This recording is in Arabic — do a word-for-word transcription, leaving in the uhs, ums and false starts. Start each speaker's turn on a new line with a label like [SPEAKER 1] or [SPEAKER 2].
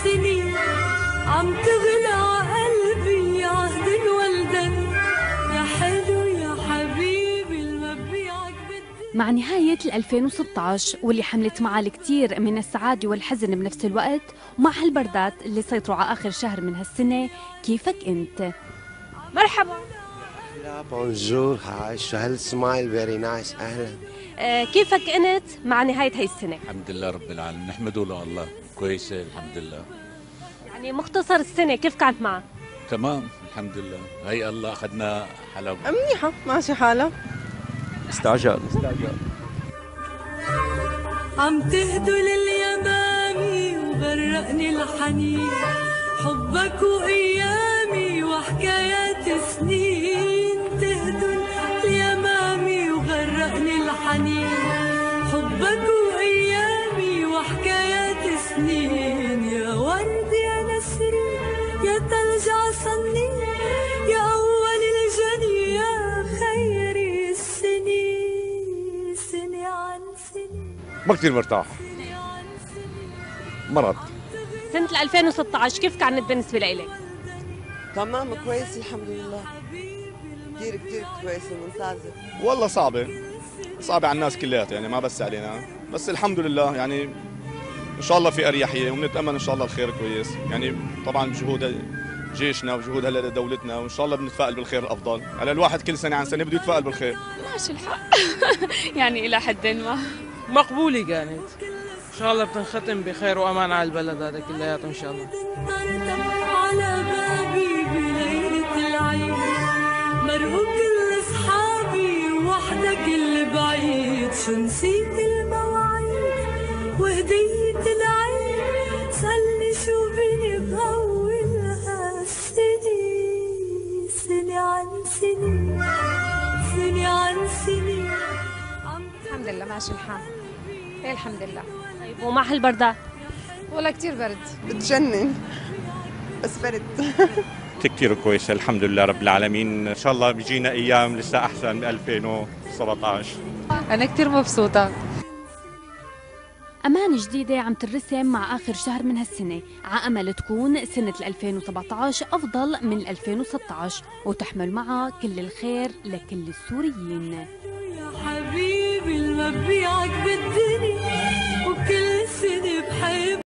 [SPEAKER 1] سنين عم تغلى قلبي عهد الولدان يا حلو يا حبيبي المبيعك بالدنيا.
[SPEAKER 2] مع نهاية ألفين وستة عشر واللي حملت معها الكثير من السعادة والحزن بنفس الوقت، ومع هالبردات اللي سيطروا على آخر شهر من هالسنة، كيفك أنت؟
[SPEAKER 3] مرحبا.
[SPEAKER 4] لا بونجور، هاي شو هالسمايل فيري نايس. اهلا.
[SPEAKER 3] آه كيفك انت مع نهايه هاي السنه؟
[SPEAKER 5] الحمد لله رب العالمين، نحمده له الله كويسه الحمد لله.
[SPEAKER 3] يعني مختصر السنه كيف كانت معك؟
[SPEAKER 5] تمام الحمد لله، هي الله اخذنا حلب
[SPEAKER 6] منيحه ماشي حالها.
[SPEAKER 5] استعجال استعجال.
[SPEAKER 1] عم تهدو لليمامي وغرقني الحنين، حبك وايامي وحكايات سنين. تهدو اليمامي وغرقني الحنين، حبك وايامي وحكايات سنين. يا ورد يا نسرين يا تلج عصنين، يا اول الجني يا خيري السنين. سنة عن سنة
[SPEAKER 7] ما كثير مرتاح، مرض.
[SPEAKER 3] سنه ألفين وستة عشر كيف كانت بالنسبه لإلك؟
[SPEAKER 6] تمام كويس الحمد لله، كثير كثير كويسه ممتازه.
[SPEAKER 7] والله صعبة صعبة على الناس كلياتها، يعني ما بس علينا، بس الحمد لله يعني ان شاء الله في اريحية، ونتأمل ان شاء الله الخير كويس. يعني طبعا بجهود جيشنا وجهود هلا دولتنا، وان شاء الله بنتفائل بالخير الافضل. على الواحد كل سنة عن سنة بده يتفائل بالخير.
[SPEAKER 8] ماشي الحق يعني الى حد ما
[SPEAKER 9] مقبولة كانت، ان شاء الله بتنختم بخير وامان على البلد هذا كلياته ان شاء الله.
[SPEAKER 1] على بابي بليلة العيد، مرهوب كل اصحابي وحدك اللي بعيد. شو نسيت المواعيد وهدية العيد، سألني شو بيني بأولها السنين. سنة عن سنين سنة عن سنين.
[SPEAKER 8] الحمد لله ماشي الحال. ايه الحمد لله.
[SPEAKER 3] طيب ومع هالبردات؟
[SPEAKER 8] والله كثير برد
[SPEAKER 6] بتجنن بس برد.
[SPEAKER 10] كثير كويسة الحمد لله رب العالمين. إن شاء الله بيجينا أيام لسه أحسن من ألفين وسبعة عشر.
[SPEAKER 8] أنا كثير مبسوطة.
[SPEAKER 2] أمان جديدة عم ترسم مع آخر شهر من هالسنة، على أمل تكون سنة ألفين وسبعة عشر أفضل من ألفين وستة عشر، وتحمل معها كل الخير لكل السوريين.
[SPEAKER 1] يا حبيبي المبيعك بالدنيا